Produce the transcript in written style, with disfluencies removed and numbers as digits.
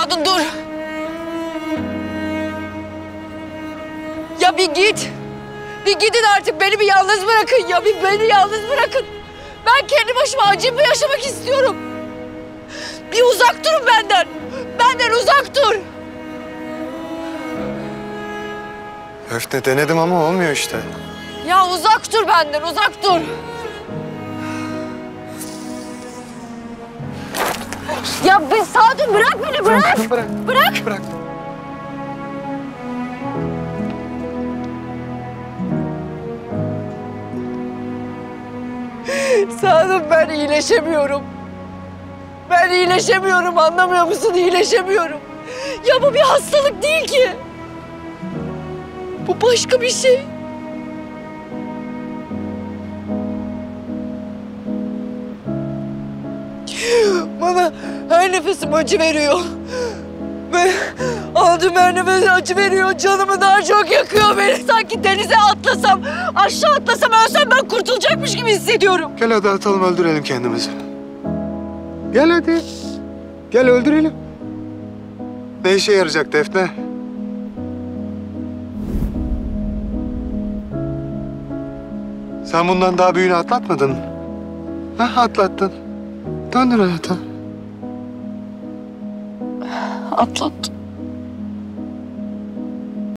Sadun dur. Ya bir git. Bir gidin artık, beni bir yalnız bırakın ya. Bir beni yalnız bırakın. Ben kendi başıma acımı yaşamak istiyorum. Bir uzak durun benden. Benden uzak dur. Defne denedim ama olmuyor işte. Ya uzak dur benden, uzak dur. Ya bir Sadun bırak beni, bırak. Bırak. Sadun ben iyileşemiyorum. Ben iyileşemiyorum, anlamıyor musun? İyileşemiyorum. Ya bu bir hastalık değil ki. Bu başka bir şey. Bana her nefesim acı veriyor. Ve aldığım her nefes acı veriyor. Canımı daha çok yakıyor beni. Sanki denize atlasam, aşağı atlasam, ölsem ben kurtulacakmış gibi hissediyorum. Gel hadi atalım öldürelim kendimizi. Gel hadi. Gel öldürelim. Ne işe yarayacak Defne? Sen bundan daha büyüğünü atlatmadın mı? Ha, atlattın. Döndür hayata. Atlattım.